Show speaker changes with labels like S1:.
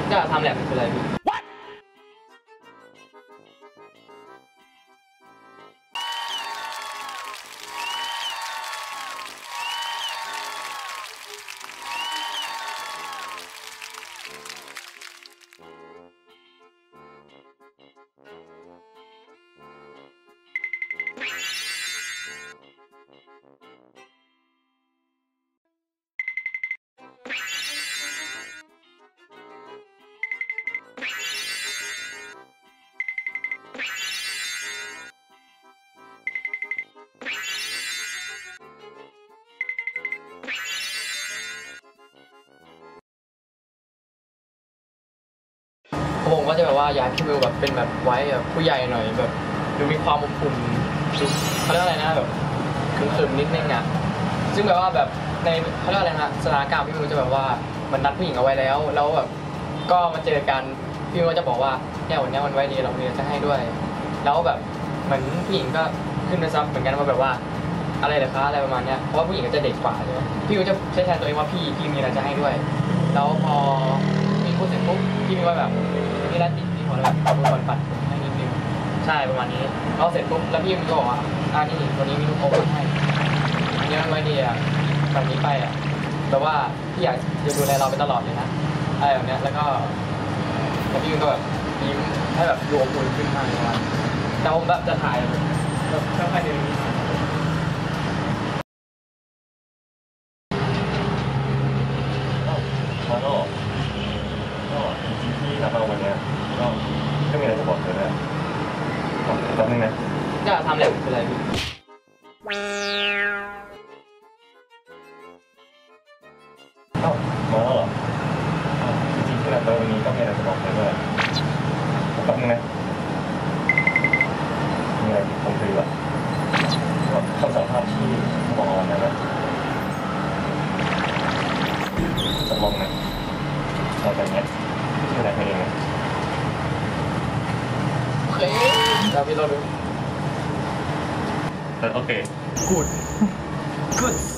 S1: จะทำแลบคืออะไรพี่ผมก็จะแบบว่าอยากให้พี่มิวแบบเป็นแบบไว้แบบผู้ใหญ่หน่อยแบบดูมีความอบอุ่นเขาเรียกอะไรนะแบบขรึมๆนิดนึงอ่ะซึ่งแบบว่าแบบในเขาเรียกอะไรนะสถานการณ์พี่มิวจะแบบว่ามันนัดผู้หญิงเอาไว้แล้วแบบก็มาเจอกันพี่มิวจะบอกว่าเนี่ยวันนี้วันไว้ดีเราจะให้ด้วยแล้วแบบเหมือนผู้หญิงก็ขึ้นไปซ้ำเหมือนกันว่าแบบว่าอะไรเหรอคะอะไรประมาณเนี้ยเพราะว่าผู้หญิงก็จะเด็กกว่าใช่ไหมพี่มิวจะใช้แทนตัวเองว่าพี่มีอะไรจะให้ด้วยแล้วพอมีพูดเสร็จปุ๊บพี่มิวว่าแบบนี่แล้วติดที่หัวแล้วแบบก่อนปัดให้นิดนึงใช่ประมาณนี้เราเสร็จปุ๊บแล้วพี่มิวก็บอกว่านี่วันนี้มีลูกอมให้อันนี้มันไว้ดีอ่ะแบบนี้ไปอ่ะแต่ว่าพี่อยากจะดูแลเราไปตลอดเลยนะอะไรแบบเนี้ยแล้วก็พี่มิวก็แบบยิ้มให้แบบดูอบอุ่นขึ้นมาประมาณแต่ผมแบบจะถ่ายแบบค่อยๆเดิน
S2: มาก็จริงๆที่นัดเราวันนี้ก็มีอะไรจะบอกเธอนะแป๊บนึงนะ
S1: จะทำอะไรคืออะไรพี่
S2: มาแล้วเหรอจริงๆที่นัดเราวันนี้ก็มีอะไรจะบอกเธอด้วยแป๊บนึงนะมีอะไรผมคือแบบคำสารภาพที่บอกวันนั้นนะจะลองนะเราแบบนี้ชื่ออะไรเองนะ
S1: โอเคเราพี่เราดู
S2: โอเค
S1: good